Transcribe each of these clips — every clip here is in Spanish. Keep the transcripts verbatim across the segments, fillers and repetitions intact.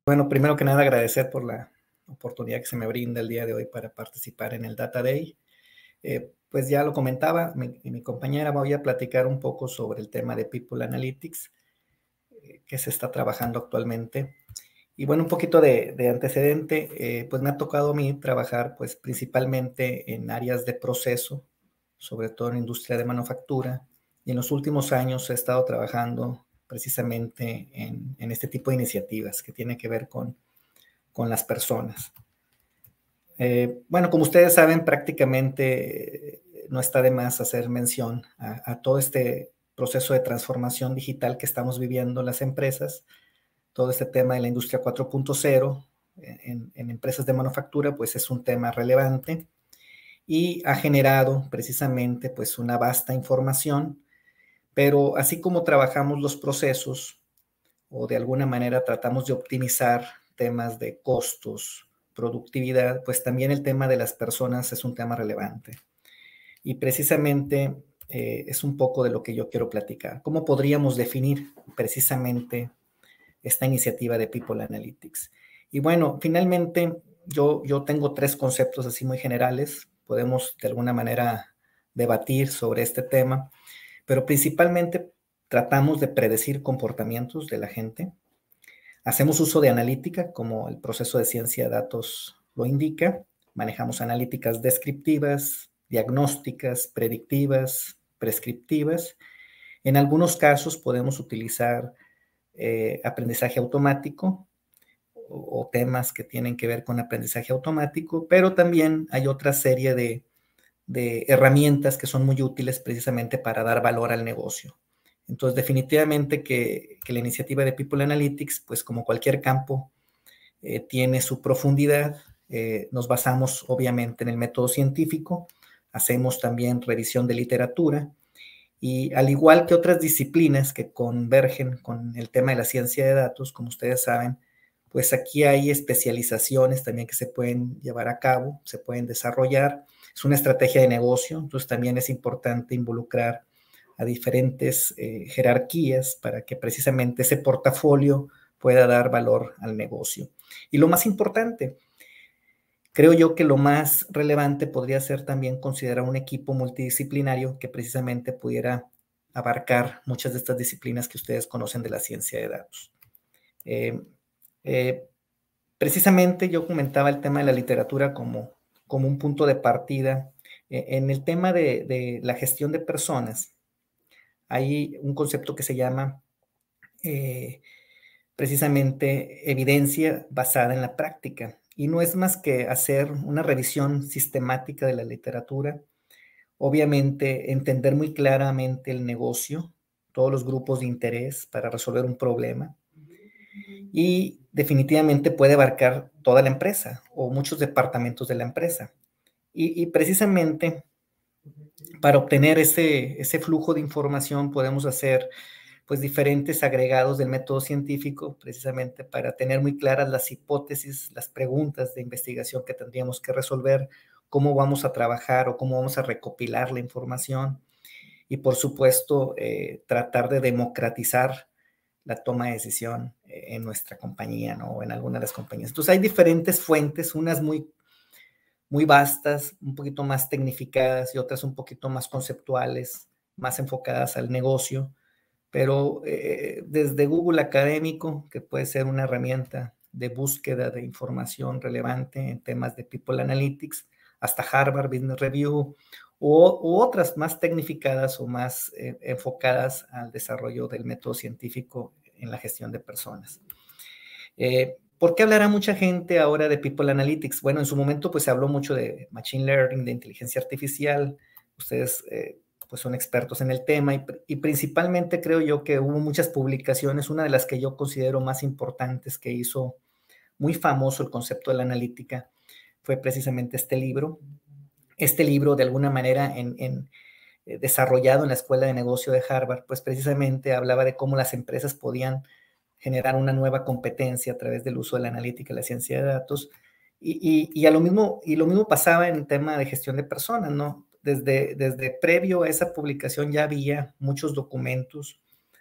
Bueno, primero que nada agradecer por la oportunidad que se me brinda el día de hoy para participar en el Data Day. Eh, pues ya lo comentaba mi, mi compañera, voy a platicar un poco sobre el tema de People Analytics eh, que se está trabajando actualmente. Y bueno, un poquito de, de antecedente, eh, pues me ha tocado a mí trabajar pues principalmente en áreas de proceso, sobre todo en industria de manufactura, y en los últimos años he estado trabajando precisamente en, en este tipo de iniciativas que tienen que ver con, con las personas. Eh, bueno, como ustedes saben, prácticamente eh, no está de más hacer mención a, a todo este proceso de transformación digital que estamos viviendo en las empresas, todo este tema de la industria cuatro punto cero en, en empresas de manufactura, pues es un tema relevante y ha generado precisamente pues una vasta información, pero así como trabajamos los procesos o de alguna manera tratamos de optimizar temas de costos, productividad, pues también el tema de las personas es un tema relevante. Y precisamente eh, es un poco de lo que yo quiero platicar. ¿Cómo podríamos definir precisamente esta iniciativa de People Analytics? Y bueno, finalmente yo, yo tengo tres conceptos así muy generales. Podemos de alguna manera debatir sobre este tema, pero principalmente tratamos de predecir comportamientos de la gente. Hacemos uso de analítica, como el proceso de ciencia de datos lo indica. Manejamos analíticas descriptivas, diagnósticas, predictivas, prescriptivas. En algunos casos podemos utilizar eh, aprendizaje automático o, o temas que tienen que ver con aprendizaje automático, pero también hay otra serie de, de herramientas que son muy útiles precisamente para dar valor al negocio. Entonces, definitivamente que, que la iniciativa de People Analytics, pues como cualquier campo, eh, tiene su profundidad. Eh, nos basamos obviamente en el método científico, hacemos también revisión de literatura y al igual que otras disciplinas que convergen con el tema de la ciencia de datos, como ustedes saben, pues aquí hay especializaciones también que se pueden llevar a cabo, se pueden desarrollar. Es una estrategia de negocio, entonces también es importante involucrar a diferentes eh, jerarquías para que precisamente ese portafolio pueda dar valor al negocio. Y lo más importante, creo yo que lo más relevante podría ser también considerar un equipo multidisciplinario que precisamente pudiera abarcar muchas de estas disciplinas que ustedes conocen de la ciencia de datos. Eh, eh, precisamente yo comentaba el tema de la literatura como, como un punto de partida. Eh, en el tema de, de la gestión de personas, hay un concepto que se llama eh, precisamente evidencia basada en la práctica. Y no es más que hacer una revisión sistemática de la literatura, obviamente entender muy claramente el negocio, todos los grupos de interés para resolver un problema y definitivamente puede abarcar toda la empresa o muchos departamentos de la empresa. Y, y precisamente para obtener ese, ese flujo de información podemos hacer pues diferentes agregados del método científico, precisamente para tener muy claras las hipótesis, las preguntas de investigación que tendríamos que resolver, cómo vamos a trabajar o cómo vamos a recopilar la información y, por supuesto, eh, tratar de democratizar la toma de decisión en nuestra compañía, ¿no? O en alguna de las compañías. Entonces, hay diferentes fuentes, unas muy, muy vastas, un poquito más tecnificadas y otras un poquito más conceptuales, más enfocadas al negocio. Pero eh, desde Google Académico, que puede ser una herramienta de búsqueda de información relevante en temas de People Analytics, hasta Harvard Business Review, o, u otras más tecnificadas o más eh, enfocadas al desarrollo del método científico en la gestión de personas. Eh, ¿Por qué hablará mucha gente ahora de People Analytics? Bueno, en su momento pues se habló mucho de Machine Learning, de inteligencia artificial. Ustedes eh, pues son expertos en el tema y, y principalmente creo yo que hubo muchas publicaciones. Una de las que yo considero más importantes que hizo muy famoso el concepto de la analítica fue precisamente este libro. Este libro de alguna manera en, en, eh, desarrollado en la Escuela de Negocio de Harvard, pues precisamente hablaba de cómo las empresas podían generar una nueva competencia a través del uso de la analítica y la ciencia de datos. Y, y, y, a lo mismo, y lo mismo pasaba en el tema de gestión de personas, ¿no? Desde, desde previo a esa publicación ya había muchos documentos,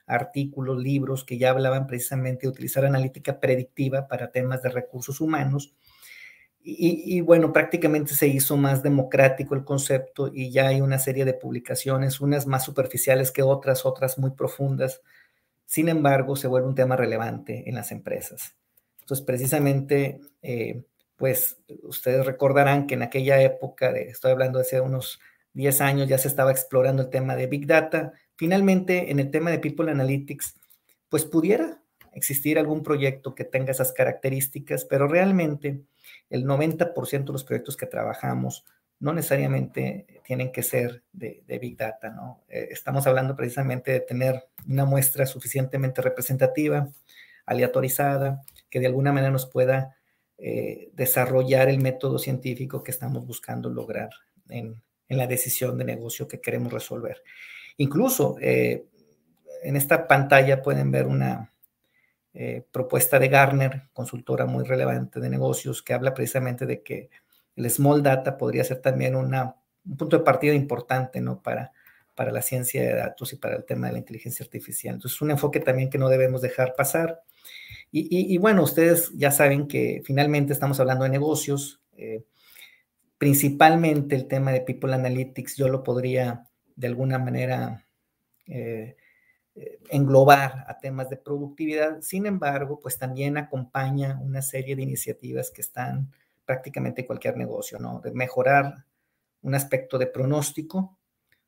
artículos, libros que ya hablaban precisamente de utilizar analítica predictiva para temas de recursos humanos. Y, y, bueno, prácticamente se hizo más democrático el concepto y ya hay una serie de publicaciones, unas más superficiales que otras, otras muy profundas. Sin embargo, se vuelve un tema relevante en las empresas. Entonces, precisamente, eh, pues ustedes recordarán que en aquella época, de, estoy hablando de hace unos diez años, ya se estaba explorando el tema de Big Data. Finalmente, en el tema de People Analytics, pues pudiera existir algún proyecto que tenga esas características, pero realmente el noventa por ciento de los proyectos que trabajamos no necesariamente tienen que ser de, de Big Data, ¿no? Eh, estamos hablando precisamente de tener una muestra suficientemente representativa, aleatorizada, que de alguna manera nos pueda eh, desarrollar el método científico que estamos buscando lograr en, en la decisión de negocio que queremos resolver. Incluso eh, en esta pantalla pueden ver una eh, propuesta de Gartner, consultora muy relevante de negocios, que habla precisamente de que el small data podría ser también una, un punto de partida importante, ¿no? Para, para la ciencia de datos y para el tema de la inteligencia artificial. Entonces, es un enfoque también que no debemos dejar pasar. Y, y, y bueno, ustedes ya saben que finalmente estamos hablando de negocios. Eh, principalmente el tema de People Analytics, yo lo podría de alguna manera eh, englobar a temas de productividad. Sin embargo, pues también acompaña una serie de iniciativas que están prácticamente en cualquier negocio, ¿no? De mejorar un aspecto de pronóstico,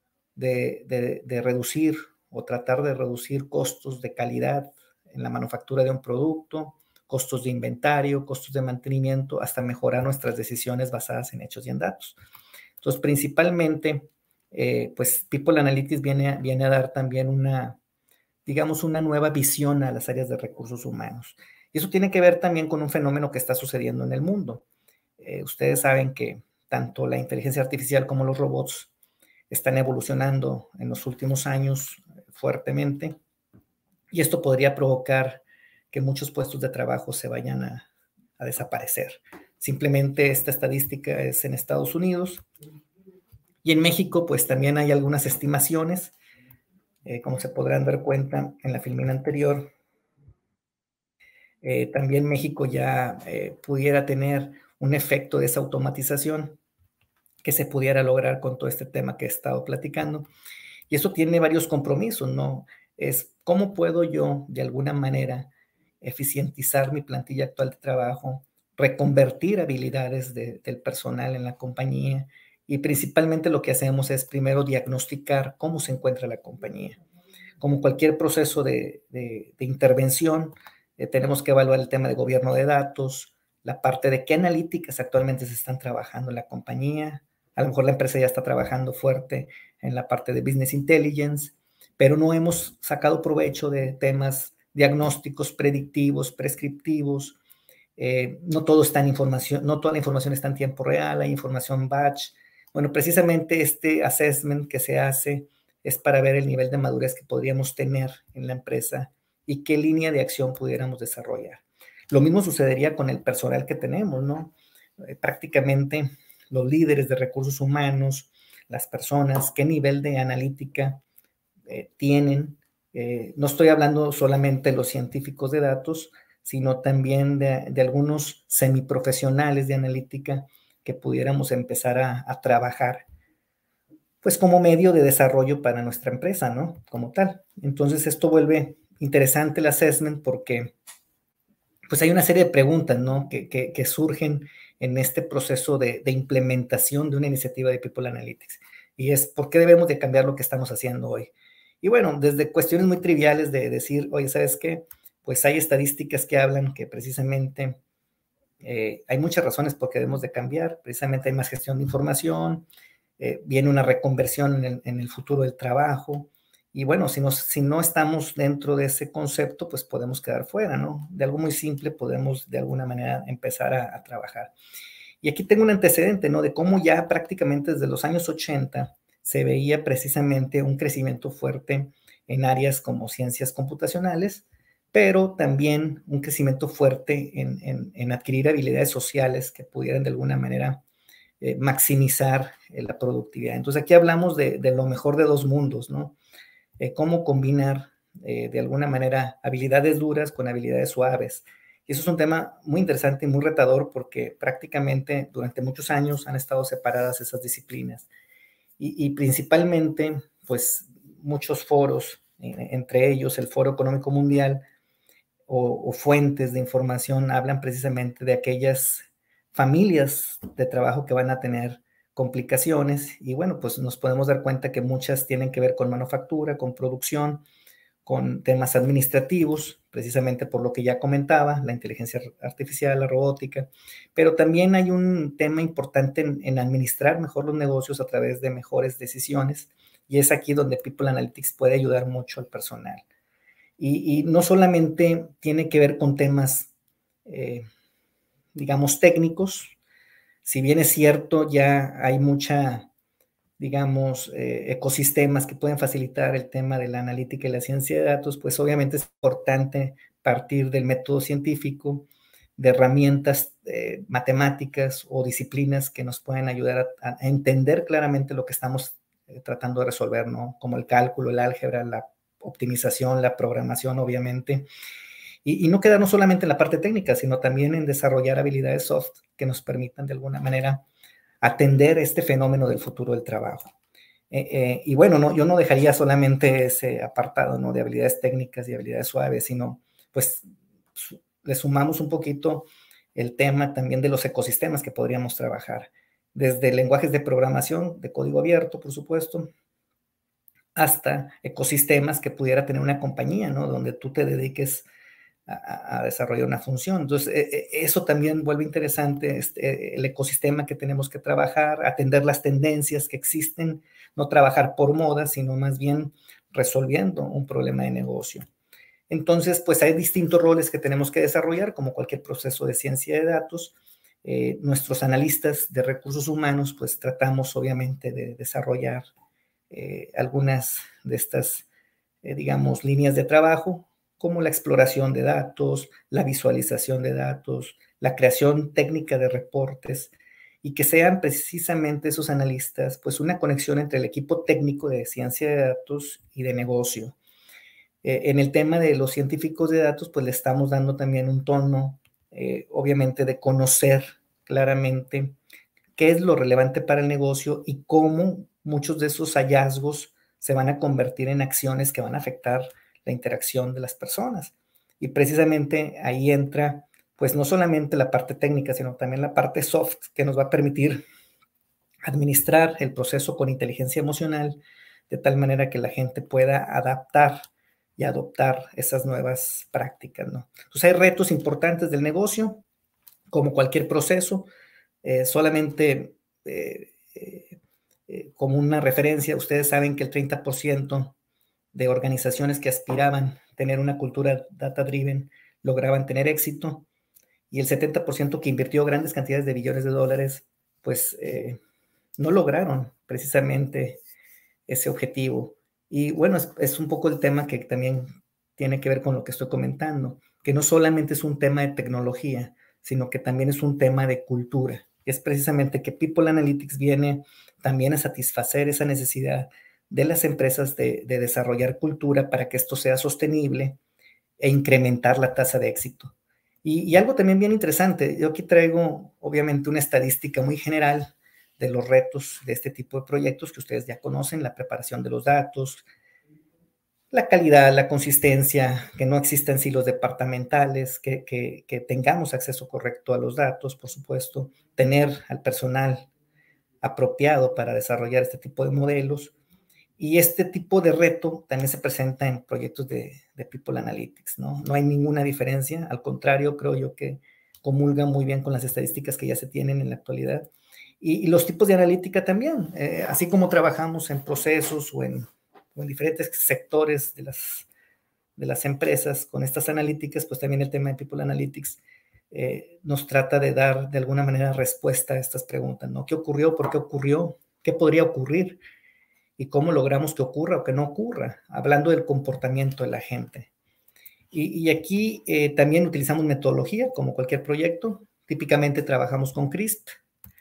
de, de, de reducir o tratar de reducir costos de calidad en la manufactura de un producto, costos de inventario, costos de mantenimiento, hasta mejorar nuestras decisiones basadas en hechos y en datos. Entonces, principalmente, eh, pues People Analytics viene, viene a dar también una, digamos, una nueva visión a las áreas de recursos humanos. Y eso tiene que ver también con un fenómeno que está sucediendo en el mundo. Eh, ustedes saben que tanto la inteligencia artificial como los robots están evolucionando en los últimos años fuertemente, y esto podría provocar que muchos puestos de trabajo se vayan a, a desaparecer. Simplemente esta estadística es en Estados Unidos, y en México pues también hay algunas estimaciones. Eh, como se podrán dar cuenta en la filmina anterior, eh, también México ya eh, pudiera tener un efecto de esa automatización que se pudiera lograr con todo este tema que he estado platicando. Y eso tiene varios compromisos, ¿no? Es cómo puedo yo, de alguna manera, eficientizar mi plantilla actual de trabajo, reconvertir habilidades de, del personal en la compañía, y principalmente lo que hacemos es primero diagnosticar cómo se encuentra la compañía. Como cualquier proceso de, de, de intervención, eh, tenemos que evaluar el tema de gobierno de datos, la parte de qué analíticas actualmente se están trabajando en la compañía. A lo mejor la empresa ya está trabajando fuerte en la parte de business intelligence, pero no hemos sacado provecho de temas diagnósticos, predictivos, prescriptivos. Eh, no todo está en información, no toda la información está en tiempo real, hay información batch. Bueno, precisamente este assessment que se hace es para ver el nivel de madurez que podríamos tener en la empresa y qué línea de acción pudiéramos desarrollar. Lo mismo sucedería con el personal que tenemos, ¿no? Eh, prácticamente los líderes de recursos humanos, las personas, qué nivel de analítica eh, tienen. Eh, no estoy hablando solamente de los científicos de datos, sino también de, de algunos semiprofesionales de analítica que pudiéramos empezar a, a trabajar pues como medio de desarrollo para nuestra empresa, ¿no? Como tal. Entonces esto vuelve interesante el assessment porque pues hay una serie de preguntas, ¿no? Que, que, que surgen en este proceso de, de implementación de una iniciativa de People Analytics. Y es, ¿por qué debemos de cambiar lo que estamos haciendo hoy? Y bueno, desde cuestiones muy triviales de decir, oye, ¿sabes qué? Pues hay estadísticas que hablan que precisamente eh, hay muchas razones por qué debemos de cambiar. Precisamente hay más gestión de información, eh, viene una reconversión en el, en el futuro del trabajo. Y bueno, si, nos, si no estamos dentro de ese concepto, pues podemos quedar fuera, ¿no? De algo muy simple podemos de alguna manera empezar a, a trabajar. Y aquí tengo un antecedente, ¿no? De cómo ya prácticamente desde los años ochenta se veía precisamente un crecimiento fuerte en áreas como ciencias computacionales, pero también un crecimiento fuerte en, en, en adquirir habilidades sociales que pudieran de alguna manera eh, maximizar eh, la productividad. Entonces aquí hablamos de, de lo mejor de dos mundos, ¿no? Eh, cómo combinar eh, de alguna manera, habilidades duras con habilidades suaves. Y eso es un tema muy interesante y muy retador porque prácticamente durante muchos años han estado separadas esas disciplinas. Y, y principalmente, pues, muchos foros, eh, entre ellos el Foro Económico Mundial, o, o fuentes de información hablan precisamente de aquellas familias de trabajo que van a tener complicaciones y bueno, pues nos podemos dar cuenta que muchas tienen que ver con manufactura, con producción, con temas administrativos, precisamente por lo que ya comentaba, la inteligencia artificial, la robótica, pero también hay un tema importante en, en administrar mejor los negocios a través de mejores decisiones y es aquí donde People Analytics puede ayudar mucho al personal. Y, y no solamente tiene que ver con temas, eh, digamos, técnicos, si bien es cierto, ya hay mucha, digamos, eh, ecosistemas que pueden facilitar el tema de la analítica y la ciencia de datos, pues obviamente es importante partir del método científico, de herramientas eh, matemáticas o disciplinas que nos pueden ayudar a, a entender claramente lo que estamos eh, tratando de resolver, ¿no? Como el cálculo, el álgebra, la optimización, la programación, obviamente. Y, y no quedarnos solamente en la parte técnica, sino también en desarrollar habilidades soft que nos permitan de alguna manera atender este fenómeno del futuro del trabajo. Eh, eh, y bueno, no, yo no dejaría solamente ese apartado, ¿no? De habilidades técnicas y habilidades suaves, sino pues su, le sumamos un poquito el tema también de los ecosistemas que podríamos trabajar, desde lenguajes de programación, de código abierto, por supuesto, hasta ecosistemas que pudiera tener una compañía, ¿no? Donde tú te dediques a, a desarrollar una función. Entonces, eh, eso también vuelve interesante este, el ecosistema que tenemos que trabajar, atender las tendencias que existen, no trabajar por moda, sino más bien resolviendo un problema de negocio. Entonces, pues hay distintos roles que tenemos que desarrollar, como cualquier proceso de ciencia de datos. Eh, nuestros analistas de recursos humanos, pues tratamos obviamente de desarrollar eh, algunas de estas, eh, digamos, líneas de trabajo, como la exploración de datos, la visualización de datos, la creación técnica de reportes, y que sean precisamente esos analistas, pues una conexión entre el equipo técnico de ciencia de datos y de negocio. Eh, en el tema de los científicos de datos, pues le estamos dando también un tono, eh, obviamente, de conocer claramente qué es lo relevante para el negocio y cómo muchos de esos hallazgos se van a convertir en acciones que van a afectar la interacción de las personas. Y precisamente ahí entra, pues no solamente la parte técnica, sino también la parte soft que nos va a permitir administrar el proceso con inteligencia emocional, de tal manera que la gente pueda adaptar y adoptar esas nuevas prácticas, ¿no? Entonces hay retos importantes del negocio, como cualquier proceso, eh, solamente eh, eh, eh, como una referencia, ustedes saben que el treinta por ciento de organizaciones que aspiraban a tener una cultura data-driven lograban tener éxito y el setenta por ciento que invirtió grandes cantidades de billones de dólares, pues eh, no lograron precisamente ese objetivo. Y bueno, es, es un poco el tema que también tiene que ver con lo que estoy comentando, que no solamente es un tema de tecnología, sino que también es un tema de cultura. Es precisamente que People Analytics viene también a satisfacer esa necesidad de las empresas de, de desarrollar cultura para que esto sea sostenible e incrementar la tasa de éxito. Y, y algo también bien interesante, yo aquí traigo obviamente una estadística muy general de los retos de este tipo de proyectos que ustedes ya conocen, la preparación de los datos, la calidad, la consistencia, que no existan silos departamentales, que, que, que tengamos acceso correcto a los datos, por supuesto, tener al personal apropiado para desarrollar este tipo de modelos. Y este tipo de reto también se presenta en proyectos de, de People Analytics, ¿no? No hay ninguna diferencia, al contrario, creo yo que comulga muy bien con las estadísticas que ya se tienen en la actualidad. Y, y los tipos de analítica también, eh, así como trabajamos en procesos o en, o en diferentes sectores de las, de las empresas con estas analíticas, pues también el tema de People Analytics eh, nos trata de dar de alguna manera respuesta a estas preguntas, ¿no? ¿Qué ocurrió? ¿Por qué ocurrió? ¿Qué podría ocurrir? Y cómo logramos que ocurra o que no ocurra, hablando del comportamiento de la gente. Y, y aquí eh, también utilizamos metodología, como cualquier proyecto. Típicamente trabajamos con CRISP,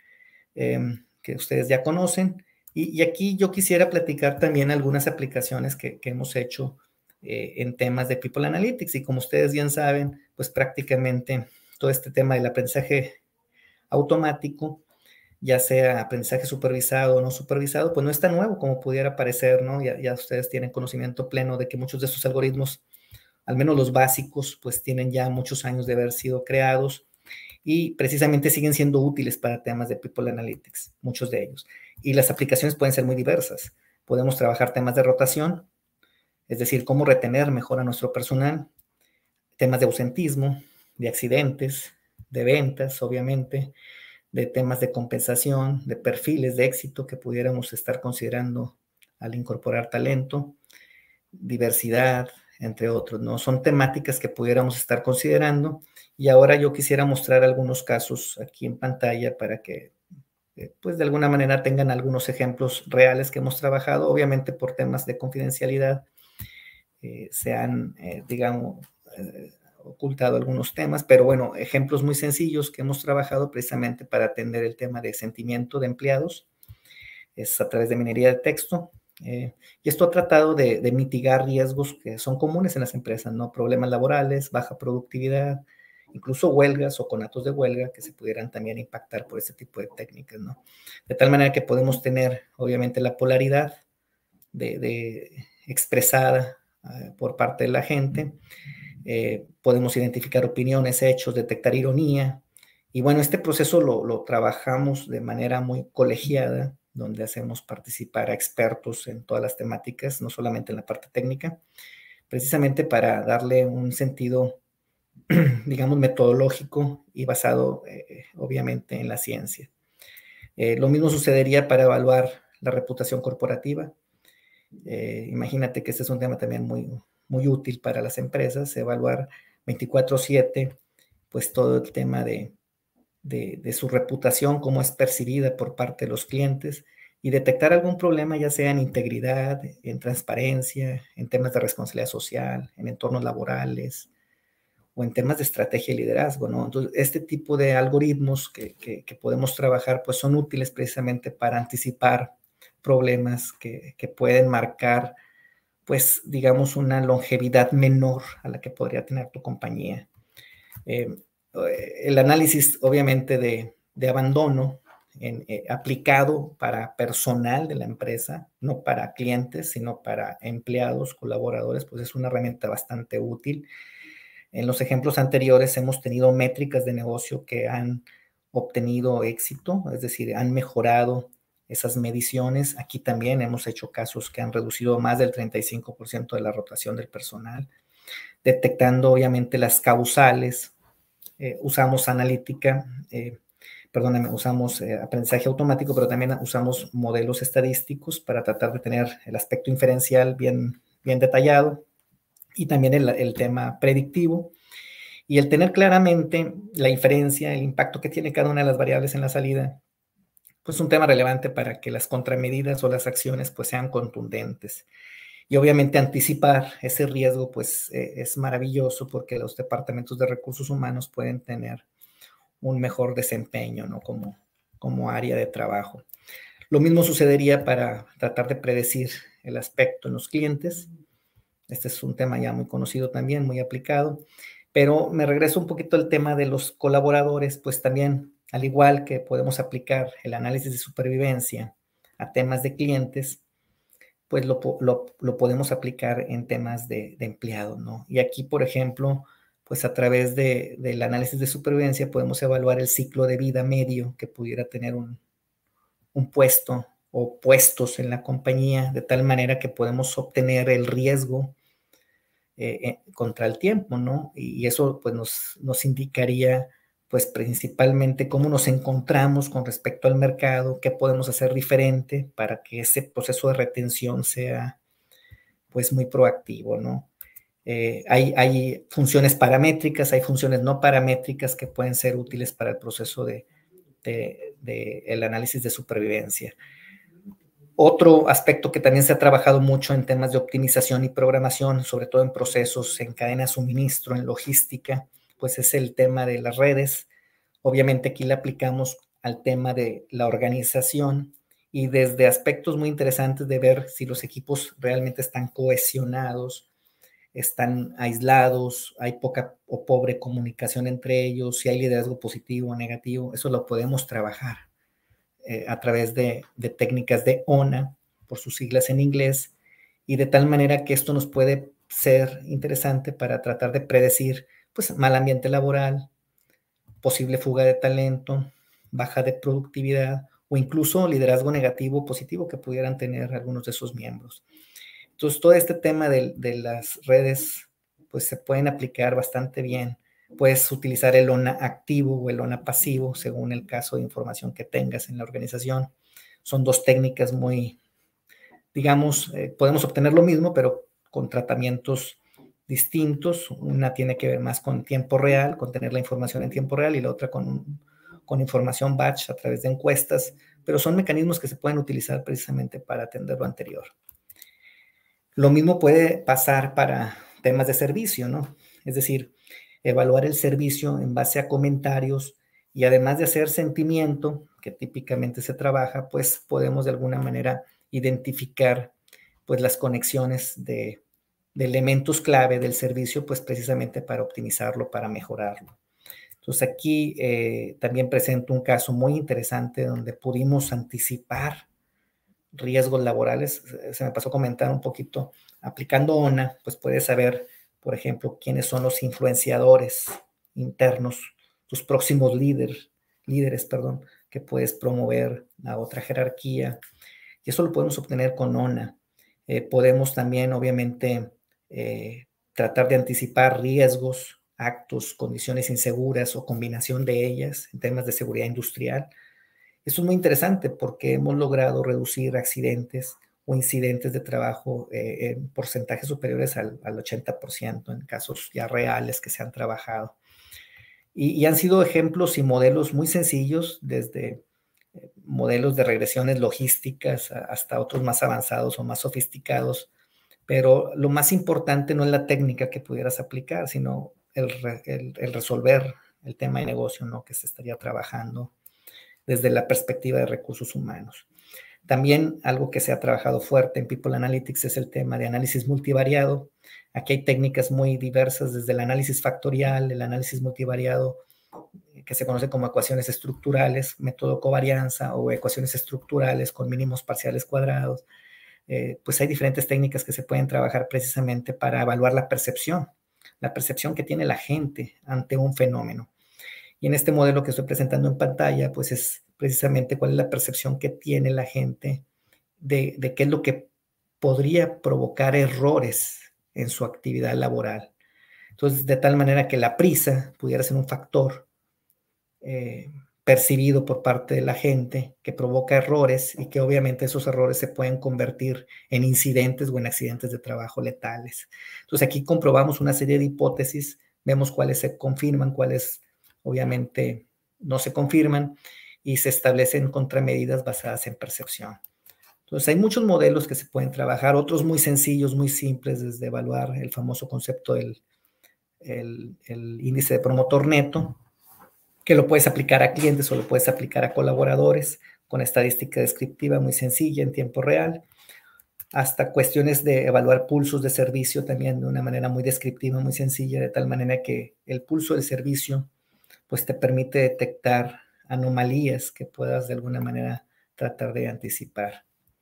eh, que ustedes ya conocen. Y, y aquí yo quisiera platicar también algunas aplicaciones que, que hemos hecho eh, en temas de People Analytics. Y como ustedes bien saben, pues prácticamente todo este tema del aprendizaje automático, ya sea aprendizaje supervisado o no supervisado, pues no es tan nuevo como pudiera parecer, ¿no? Ya, ya ustedes tienen conocimiento pleno de que muchos de estos algoritmos, al menos los básicos, pues tienen ya muchos años de haber sido creados y precisamente siguen siendo útiles para temas de People Analytics, muchos de ellos. Y las aplicaciones pueden ser muy diversas. Podemos trabajar temas de rotación, es decir, cómo retener mejor a nuestro personal, temas de ausentismo, de accidentes, de ventas, obviamente, de temas de compensación, de perfiles de éxito que pudiéramos estar considerando al incorporar talento, diversidad, entre otros, ¿no? Son temáticas que pudiéramos estar considerando y ahora yo quisiera mostrar algunos casos aquí en pantalla para que, eh, pues de alguna manera tengan algunos ejemplos reales que hemos trabajado, obviamente por temas de confidencialidad, eh, se han, eh, digamos, eh, ocultado algunos temas, pero bueno, ejemplos muy sencillos que hemos trabajado precisamente para atender el tema de sentimiento de empleados, es a través de minería de texto, eh, y esto ha tratado de, de mitigar riesgos que son comunes en las empresas, ¿no? Problemas laborales, baja productividad, incluso huelgas o conatos de huelga que se pudieran también impactar por este tipo de técnicas, ¿no? De tal manera que podemos tener, obviamente, la polaridad de, de expresada uh, por parte de la gente, eh, podemos identificar opiniones, hechos, detectar ironía, y bueno, este proceso lo, lo trabajamos de manera muy colegiada, donde hacemos participar a expertos en todas las temáticas, no solamente en la parte técnica, precisamente para darle un sentido, digamos, metodológico y basado, eh, obviamente, en la ciencia. Eh, lo mismo sucedería para evaluar la reputación corporativa. Eh, imagínate que este es un tema también muy, muy útil para las empresas, evaluar veinticuatro siete, pues todo el tema de, de, de su reputación, cómo es percibida por parte de los clientes y detectar algún problema, ya sea en integridad, en transparencia, en temas de responsabilidad social, en entornos laborales o en temas de estrategia y liderazgo, ¿no? Entonces, este tipo de algoritmos que, que, que podemos trabajar, pues son útiles precisamente para anticipar problemas que, que pueden marcar, pues, digamos, una longevidad menor a la que podría tener tu compañía. Eh, el análisis, obviamente, de, de abandono en, eh, aplicado para personal de la empresa, no para clientes, sino para empleados, colaboradores, pues es una herramienta bastante útil. En los ejemplos anteriores hemos tenido métricas de negocio que han obtenido éxito, es decir, han mejorado esas mediciones. Aquí también hemos hecho casos que han reducido más del treinta y cinco por ciento de la rotación del personal, detectando obviamente las causales. Eh, usamos analítica, eh, perdóname, usamos eh, aprendizaje automático, pero también usamos modelos estadísticos para tratar de tener el aspecto inferencial bien, bien detallado y también el, el tema predictivo. Y el tener claramente la inferencia, el impacto que tiene cada una de las variables en la salida, pues es un tema relevante para que las contramedidas o las acciones pues sean contundentes. Y obviamente anticipar ese riesgo pues eh, es maravilloso porque los departamentos de recursos humanos pueden tener un mejor desempeño, ¿no? Como, como área de trabajo. Lo mismo sucedería para tratar de predecir el aspecto en los clientes. Este es un tema ya muy conocido también, muy aplicado. Pero me regreso un poquito al tema de los colaboradores, pues también, al igual que podemos aplicar el análisis de supervivencia a temas de clientes, pues lo, lo, lo podemos aplicar en temas de, de empleados, ¿no? Y aquí, por ejemplo, pues a través de, del análisis de supervivencia podemos evaluar el ciclo de vida medio que pudiera tener un, un puesto o puestos en la compañía, de tal manera que podemos obtener el riesgo eh, eh, contra el tiempo, ¿no? Y, y eso pues nos, nos indicaría pues principalmente cómo nos encontramos con respecto al mercado, qué podemos hacer diferente para que ese proceso de retención sea pues muy proactivo, ¿no? Eh, hay, hay funciones paramétricas, hay funciones no paramétricas que pueden ser útiles para el proceso de, de, de el análisis de supervivencia. Otro aspecto que también se ha trabajado mucho en temas de optimización y programación, sobre todo en procesos, en cadena de suministro, en logística, pues es el tema de las redes. Obviamente aquí le aplicamos al tema de la organización y desde aspectos muy interesantes de ver si los equipos realmente están cohesionados, están aislados, hay poca o pobre comunicación entre ellos, si hay liderazgo positivo o negativo, eso lo podemos trabajar eh, a través de, de técnicas de O N A, por sus siglas en inglés, y de tal manera que esto nos puede ser interesante para tratar de predecir, pues, mal ambiente laboral, posible fuga de talento, baja de productividad o incluso liderazgo negativo o positivo que pudieran tener algunos de sus miembros. Entonces, todo este tema de, de las redes, pues se pueden aplicar bastante bien. Puedes utilizar el O N A activo o el O N A pasivo, según el caso de información que tengas en la organización. Son dos técnicas muy, digamos, eh, podemos obtener lo mismo, pero con tratamientos distintos. Una tiene que ver más con tiempo real, con tener la información en tiempo real, y la otra con, con información batch a través de encuestas, pero son mecanismos que se pueden utilizar precisamente para atender lo anterior. Lo mismo puede pasar para temas de servicio, ¿no? Es decir, evaluar el servicio en base a comentarios y además de hacer sentimiento, que típicamente se trabaja, pues podemos de alguna manera identificar pues las conexiones de, de elementos clave del servicio, pues precisamente para optimizarlo, para mejorarlo. Entonces aquí eh, también presento un caso muy interesante donde pudimos anticipar riesgos laborales. Se me pasó a comentar un poquito. Aplicando O N A, pues puedes saber, por ejemplo, quiénes son los influenciadores internos, tus próximos líderes, líderes, perdón, que puedes promover a otra jerarquía. Y eso lo podemos obtener con O N A. Eh, podemos también, obviamente, eh, tratar de anticipar riesgos, actos, condiciones inseguras o combinación de ellas en temas de seguridad industrial. Eso es muy interesante porque hemos logrado reducir accidentes o incidentes de trabajo eh, en porcentajes superiores al, al ochenta por ciento en casos ya reales que se han trabajado. Y, y han sido ejemplos y modelos muy sencillos, desde eh, modelos de regresiones logísticas hasta otros más avanzados o más sofisticados. Pero lo más importante no es la técnica que pudieras aplicar, sino el, el, el resolver el tema de negocio, ¿no?, que se estaría trabajando desde la perspectiva de recursos humanos. También algo que se ha trabajado fuerte en People Analytics es el tema de análisis multivariado. Aquí hay técnicas muy diversas, desde el análisis factorial, el análisis multivariado, que se conoce como ecuaciones estructurales, método covarianza o ecuaciones estructurales con mínimos parciales cuadrados. Eh, pues hay diferentes técnicas que se pueden trabajar precisamente para evaluar la percepción, la percepción que tiene la gente ante un fenómeno. Y en este modelo que estoy presentando en pantalla, pues es precisamente cuál es la percepción que tiene la gente de, de qué es lo que podría provocar errores en su actividad laboral. Entonces, de tal manera que la prisa pudiera ser un factor eh, percibido por parte de la gente que provoca errores y que obviamente esos errores se pueden convertir en incidentes o en accidentes de trabajo letales. Entonces, aquí comprobamos una serie de hipótesis, vemos cuáles se confirman, cuáles obviamente no se confirman, y se establecen contramedidas basadas en percepción. Entonces, hay muchos modelos que se pueden trabajar, otros muy sencillos, muy simples, desde evaluar el famoso concepto del el, el índice de promotor neto, que lo puedes aplicar a clientes o lo puedes aplicar a colaboradores con estadística descriptiva muy sencilla en tiempo real, hasta cuestiones de evaluar pulsos de servicio también de una manera muy descriptiva, muy sencilla, de tal manera que el pulso del servicio pues te permite detectar anomalías que puedas de alguna manera tratar de anticipar.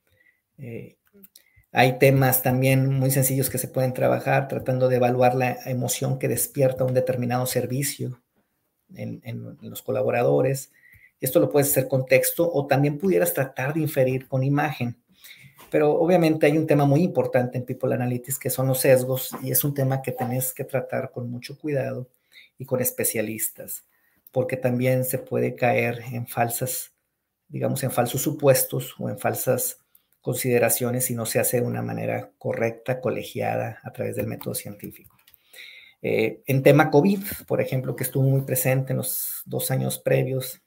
Eh, hay temas también muy sencillos que se pueden trabajar tratando de evaluar la emoción que despierta un determinado servicio en, en, en los colaboradores. Esto lo puedes hacer con texto o también pudieras tratar de inferir con imagen. Pero obviamente hay un tema muy importante en People Analytics que son los sesgos, y es un tema que tenés que tratar con mucho cuidado y con especialistas, porque también se puede caer en falsas, digamos, en falsos supuestos o en falsas consideraciones si no se hace de una manera correcta, colegiada, a través del método científico. Eh, en tema COVID, por ejemplo, que estuvo muy presente en los dos años previos,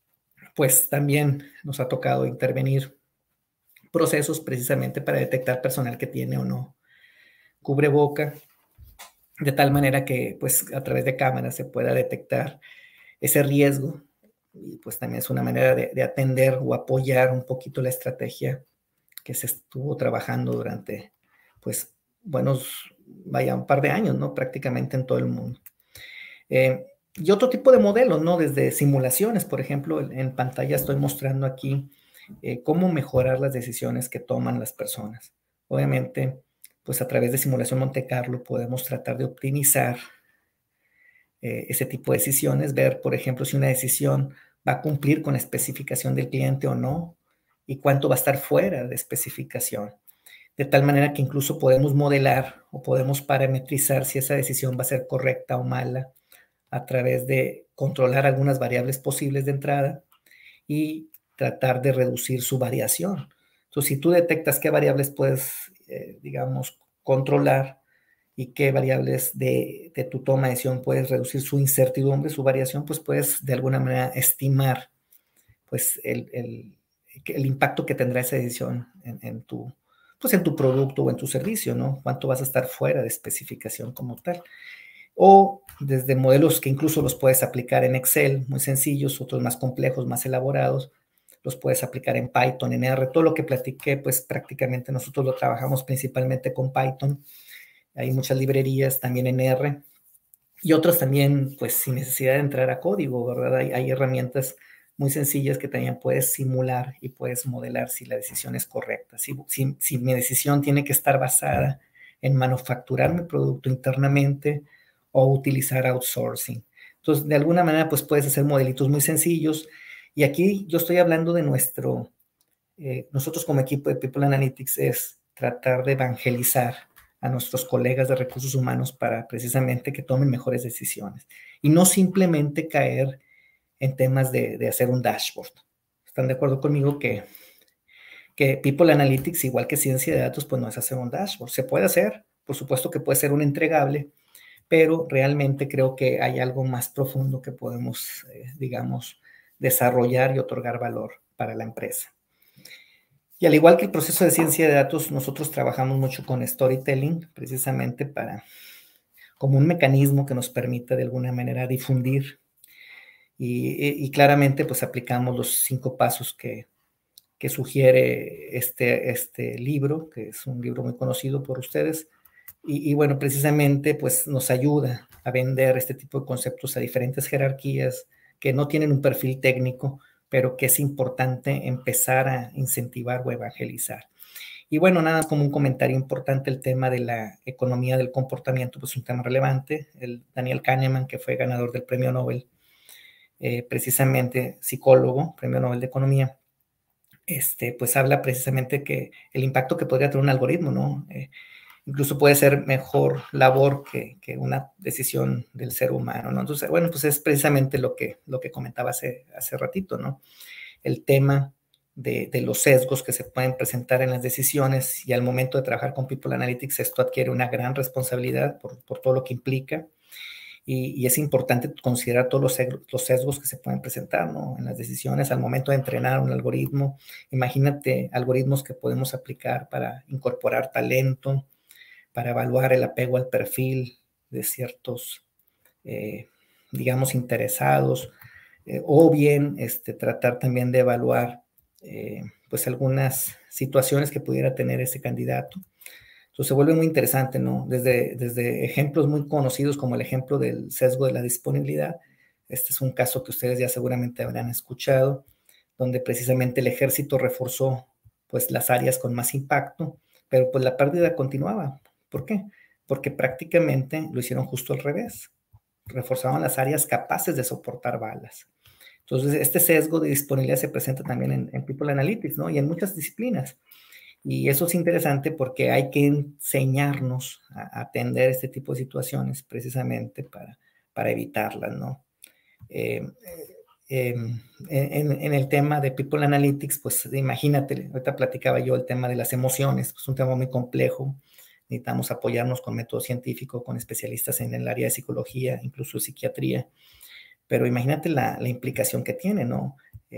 pues también nos ha tocado intervenir procesos precisamente para detectar personal que tiene o no cubreboca, de tal manera que pues a través de cámaras se pueda detectar ese riesgo, y pues también es una manera de, de atender o apoyar un poquito la estrategia que se estuvo trabajando durante pues buenos vaya, un par de años, ¿no? Prácticamente en todo el mundo. Eh, y otro tipo de modelos, ¿no? Desde simulaciones, por ejemplo, en, en pantalla estoy mostrando aquí eh, cómo mejorar las decisiones que toman las personas. Obviamente, pues a través de simulación Monte Carlo podemos tratar de optimizar eh, ese tipo de decisiones, ver, por ejemplo, si una decisión va a cumplir con la especificación del cliente o no, y cuánto va a estar fuera de especificación. De tal manera que incluso podemos modelar o podemos parametrizar si esa decisión va a ser correcta o mala a través de controlar algunas variables posibles de entrada y tratar de reducir su variación. Entonces, si tú detectas qué variables puedes, eh, digamos, controlar y qué variables de, de, tu toma de decisión puedes reducir su incertidumbre, su variación, pues puedes de alguna manera estimar pues, el, el, el impacto que tendrá esa decisión en, en, tu, pues, en tu producto o en tu servicio, ¿no? Cuánto vas a estar fuera de especificación como tal. O desde modelos que incluso los puedes aplicar en Excel, muy sencillos, otros más complejos, más elaborados, los puedes aplicar en Python, en R. Todo lo que platiqué, pues prácticamente nosotros lo trabajamos principalmente con Python. Hay muchas librerías también en R y otras también, pues sin necesidad de entrar a código, ¿verdad? Hay, hay herramientas muy sencillas que también puedes simular y puedes modelar si la decisión es correcta. Si, si, si mi decisión tiene que estar basada en manufacturar mi producto internamente o utilizar outsourcing. Entonces, de alguna manera, pues puedes hacer modelitos muy sencillos. Y aquí yo estoy hablando de nuestro, eh, nosotros como equipo de People Analytics es tratar de evangelizar a nuestros colegas de recursos humanos para precisamente que tomen mejores decisiones y no simplemente caer en temas de, de hacer un dashboard. ¿Están de acuerdo conmigo que, que People Analytics, igual que ciencia de datos, pues no es hacer un dashboard? Se puede hacer, por supuesto que puede ser un entregable, pero realmente creo que hay algo más profundo que podemos, eh, digamos, desarrollar y otorgar valor para la empresa. Y al igual que el proceso de ciencia de datos, nosotros trabajamos mucho con storytelling, precisamente para, como un mecanismo que nos permita de alguna manera difundir y, y claramente pues aplicamos los cinco pasos que, que sugiere este, este libro, que es un libro muy conocido por ustedes. Y, y bueno, precisamente pues nos ayuda a vender este tipo de conceptos a diferentes jerarquías que no tienen un perfil técnico, pero que es importante empezar a incentivar o evangelizar. Y bueno, nada, como un comentario importante, el tema de la economía del comportamiento, pues un tema relevante. El Daniel Kahneman, que fue ganador del premio Nobel, eh, precisamente psicólogo, premio Nobel de Economía, este, pues habla precisamente que el impacto que podría tener un algoritmo, ¿no? Eh, incluso puede ser mejor labor que, que, una decisión del ser humano, ¿no? Entonces, bueno, pues es precisamente lo que, lo que comentaba hace, hace ratito, ¿no? El tema de, de los sesgos que se pueden presentar en las decisiones y al momento de trabajar con People Analytics esto adquiere una gran responsabilidad por, por todo lo que implica y, y es importante considerar todos los sesgos, los sesgos que se pueden presentar, ¿no? En las decisiones al momento de entrenar un algoritmo. Imagínate algoritmos que podemos aplicar para incorporar talento, para evaluar el apego al perfil de ciertos, eh, digamos, interesados, eh, o bien este, tratar también de evaluar eh, pues algunas situaciones que pudiera tener ese candidato. Entonces se vuelve muy interesante, ¿no? Desde, desde ejemplos muy conocidos como el ejemplo del sesgo de la disponibilidad. Este es un caso que ustedes ya seguramente habrán escuchado, donde precisamente el ejército reforzó pues las áreas con más impacto, pero pues la pérdida continuaba. ¿Por qué? Porque prácticamente lo hicieron justo al revés. Reforzaban las áreas capaces de soportar balas. Entonces, este sesgo de disponibilidad se presenta también en, en People Analytics, ¿no? Y en muchas disciplinas. Y eso es interesante porque hay que enseñarnos a atender este tipo de situaciones precisamente para, para evitarlas, ¿no? Eh, eh, en, en, el tema de People Analytics, pues imagínate, ahorita platicaba yo el tema de las emociones, es pues, un tema muy complejo, necesitamos apoyarnos con método científico, con especialistas en el área de psicología, incluso psiquiatría, pero imagínate la, la implicación que tiene, ¿no?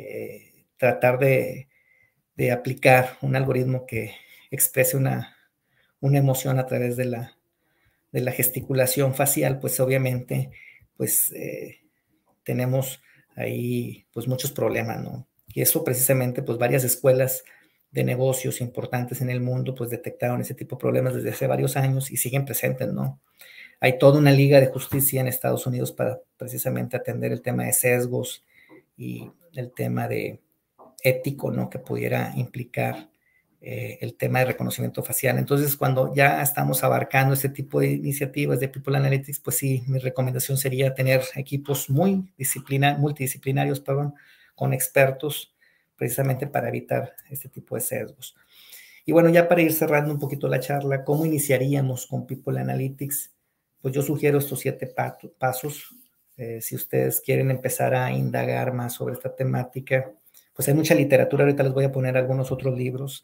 Eh, tratar de, de aplicar un algoritmo que exprese una, una emoción a través de la, de la gesticulación facial, pues obviamente, pues eh, tenemos ahí pues muchos problemas, ¿no? Y eso precisamente, pues varias escuelas de negocios importantes en el mundo, pues detectaron ese tipo de problemas desde hace varios años y siguen presentes, ¿no? Hay toda una liga de justicia en Estados Unidos para precisamente atender el tema de sesgos y el tema de ético, ¿no? Que pudiera implicar eh, el tema de reconocimiento facial. Entonces, cuando ya estamos abarcando este tipo de iniciativas de People Analytics, pues sí, mi recomendación sería tener equipos muy disciplina, multidisciplinarios, perdón, con expertos precisamente para evitar este tipo de sesgos. Y bueno, ya para ir cerrando un poquito la charla, ¿cómo iniciaríamos con People Analytics? Pues yo sugiero estos siete pasos. Eh, si ustedes quieren empezar a indagar más sobre esta temática, pues hay mucha literatura. Ahorita les voy a poner algunos otros libros.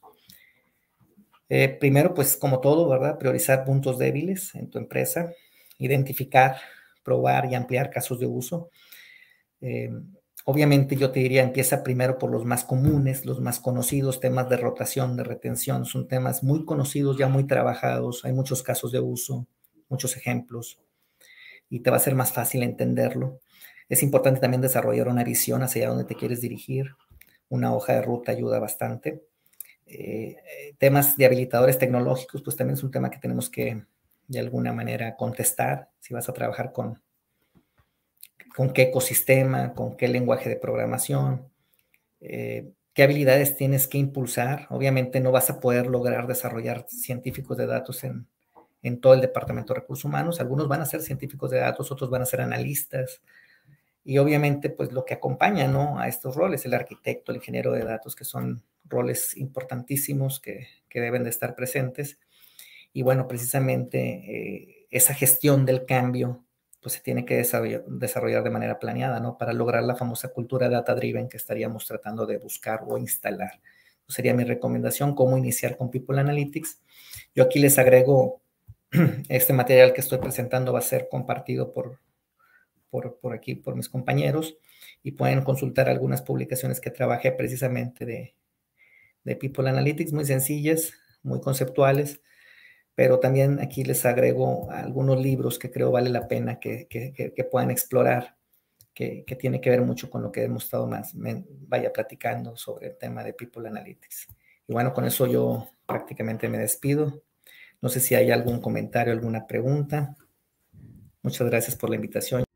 Eh, primero, pues como todo, ¿verdad? Priorizar puntos débiles en tu empresa, identificar, probar y ampliar casos de uso. Eh, obviamente yo te diría, empieza primero por los más comunes, los más conocidos, temas de rotación, de retención, son temas muy conocidos, ya muy trabajados, hay muchos casos de uso, muchos ejemplos, y te va a ser más fácil entenderlo. Es importante también desarrollar una visión hacia dónde te quieres dirigir. Una hoja de ruta ayuda bastante. Eh, temas de habilitadores tecnológicos, pues también es un tema que tenemos que de alguna manera contestar. Si vas a trabajar con, con qué ecosistema, con qué lenguaje de programación, eh, qué habilidades tienes que impulsar. Obviamente no vas a poder lograr desarrollar científicos de datos en, en todo el departamento de recursos humanos. Algunos van a ser científicos de datos, otros van a ser analistas. Y obviamente, pues lo que acompaña, ¿no?, a estos roles, el arquitecto, el ingeniero de datos, que son roles importantísimos que, que deben de estar presentes. Y bueno, precisamente eh, esa gestión del cambio, pues se tiene que desarrollar, desarrollar de manera planeada, ¿no?, para lograr la famosa cultura data-driven que estaríamos tratando de buscar o instalar. Pues sería mi recomendación, cómo iniciar con People Analytics. Yo aquí les agrego, este material que estoy presentando va a ser compartido por Por, por aquí, por mis compañeros, y pueden consultar algunas publicaciones que trabajé precisamente de, de People Analytics, muy sencillas, muy conceptuales, pero también aquí les agrego algunos libros que creo vale la pena que, que, que, que puedan explorar, que, que tiene que ver mucho con lo que hemos estado más, me vaya platicando sobre el tema de People Analytics. Y bueno, con eso yo prácticamente me despido. No sé si hay algún comentario, alguna pregunta. Muchas gracias por la invitación.